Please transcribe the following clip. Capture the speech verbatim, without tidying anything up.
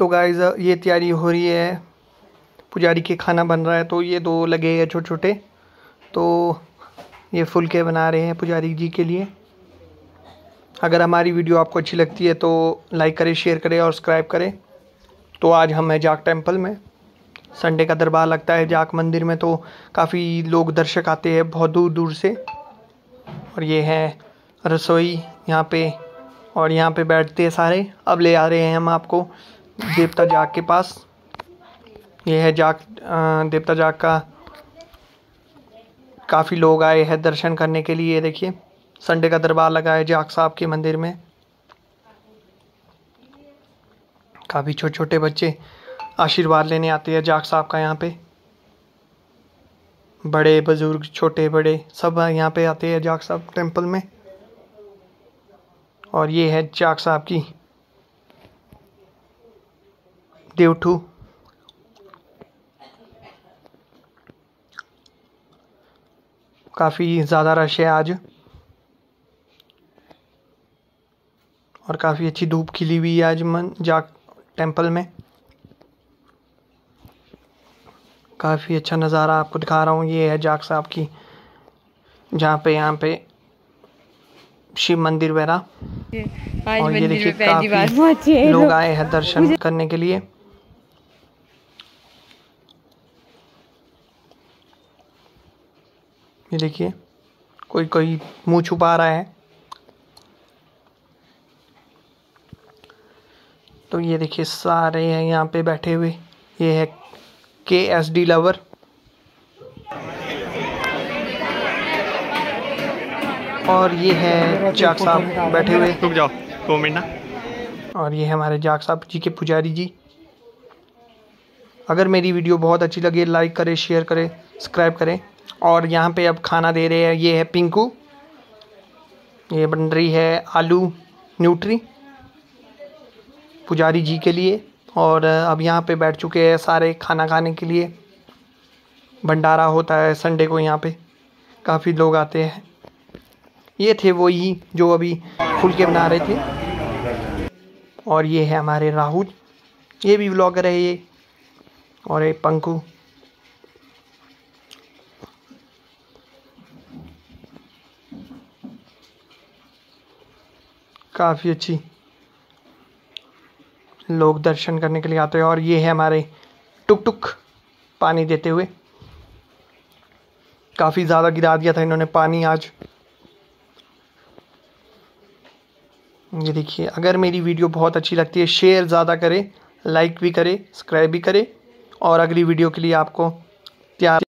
Guys ये तैयारी हो रही है, पुजारी के खाना बन रहा है। तो ये दो लगे हैं छोटे छोटे, तो ये फुलके बना रहे हैं पुजारी जी के लिए। अगर हमारी वीडियो आपको अच्छी लगती है तो लाइक करें, शेयर करें और सब्सक्राइब करें। तो आज हम हैं जाक टेम्पल में। संडे का दरबार लगता है जाक मंदिर में, तो काफ़ी लोग दर्शक आते हैं बहुत दूर दूर से। और ये है रसोई यहाँ पे, और यहाँ पे बैठते हैं सारे। अब ले आ रहे हैं हम आपको देवता जाग के पास। ये है जाग देवता जाग का। काफ़ी लोग आए हैं दर्शन करने के लिए। देखिए संडे का दरबार लगा है जाग साहब के मंदिर में। काफ़ी छोटे छोटे बच्चे आशीर्वाद लेने आते हैं जाग साहब का। यहाँ पे बड़े बुजुर्ग छोटे बड़े सब यहाँ पे आते हैं जाग साहब टेम्पल में। और ये है जाग साहब की देवठू। काफ़ी ज़्यादा रश है आज, और काफ़ी अच्छी धूप खिली हुई है आज मन जाग टेम्पल में। काफ़ी अच्छा नज़ारा आपको दिखा रहा हूँ। ये है जाग साहब की, जहाँ पे यहाँ पे शिव मंदिर वगैरह। और ये देखिए काफ़ी लोग आए हैं दर्शन करने के लिए। ये देखिए कोई कोई मुंह छुपा रहा है। तो ये देखिए सारे हैं यहाँ पे बैठे हुए। ये है के एस डी लवर। और ये है जाग साहब बैठे हुए। रुक जाओ दो मिनट ना। और ये है हमारे जाग साहब जी के पुजारी जी। अगर मेरी वीडियो बहुत अच्छी लगे लाइक करें, शेयर करें, सब्सक्राइब करें। और यहाँ पे अब खाना दे रहे हैं। ये है पिंकू। ये बन रही है आलू न्यूट्री पुजारी जी के लिए। और अब यहाँ पे बैठ चुके हैं सारे खाना खाने के लिए। भंडारा होता है संडे को यहाँ पे, काफ़ी लोग आते हैं। ये थे वही जो अभी फुलके बना रहे थे। और ये है हमारे राहुल, ये भी व्लॉगर है ये। और ये पंकु। काफ़ी अच्छी लोग दर्शन करने के लिए आते हैं। और ये है हमारे टुक टुक पानी देते हुए। काफ़ी ज़्यादा गिरा दिया था इन्होंने पानी आज। ये देखिए, अगर मेरी वीडियो बहुत अच्छी लगती है शेयर ज़्यादा करें, लाइक भी करें, सब्सक्राइब भी करें। और अगली वीडियो के लिए आपको तैयार